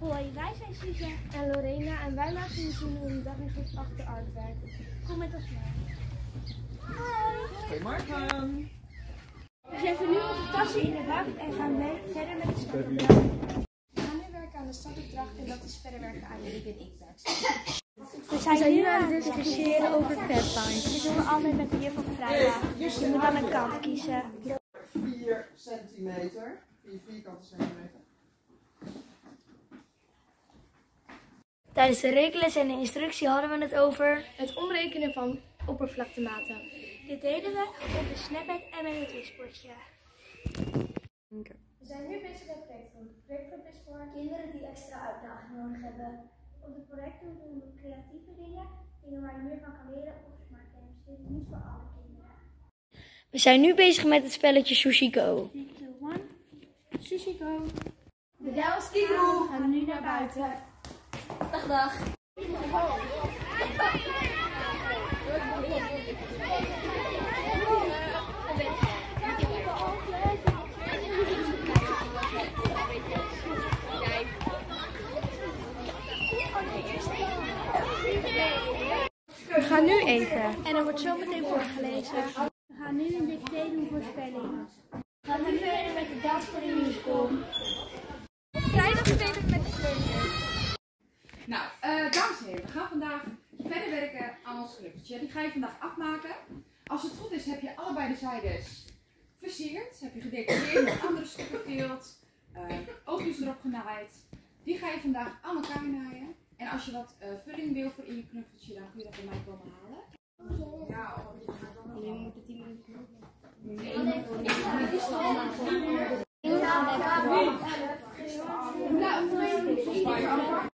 Hoi, wij zijn Suze en Lorena en wij maken je zien hoe een dag in groep 8 de art werkt. Kom met ons mee. Hoi! Goedemorgen! We zetten nu onze tassen in de bak en gaan verder met de startopdracht. We gaan nu werken aan de startopdracht en dat is verder werken aan de Ik Ben Ik wedstrijd. We zijn nu aan het discussiëren over fatpoints. Dit doen we altijd met de juf van vrijdag. Je moet dan een kant kiezen. 4 centimeter. 4 vierkante centimeter. Tijdens de rekenles en de instructie hadden we het over Het omrekenen van oppervlaktematen. Dit deden we op de Snapchat en met het wisbordje. We zijn nu bezig met projectgroep. Projectgroep is voor kinderen die extra uitdaging nodig hebben. op de projecten doen we creatieve dingen, dingen waar je meer van kan leren of smart games. Dit is niet voor alle kinderen. We zijn nu bezig met het spelletje Sushi Go. 3, 2, 1. Sushi Go. De Delskigroep. We gaan nu naar buiten. Dag. We gaan nu eten. En er wordt zo meteen voorgelezen. We gaan nu een dicté doen voor spelling. We gaan nu verder met de dans voor de musical. Vrijdag spelen we met de kleuren. Nou, dames en heren, we gaan vandaag verder werken aan ons schriftje. Die ga je vandaag afmaken. Als het goed is, heb je allebei de zijdes versierd. Heb je gedecoreerd met andere stukken vilt. Oogjes erop genaaid. Die ga je vandaag aan elkaar naaien. En als je wat vulling wil voor in je knuffeltje, dan kun je dat bij mij komen halen. Ja, alleen moet het 10 minuten.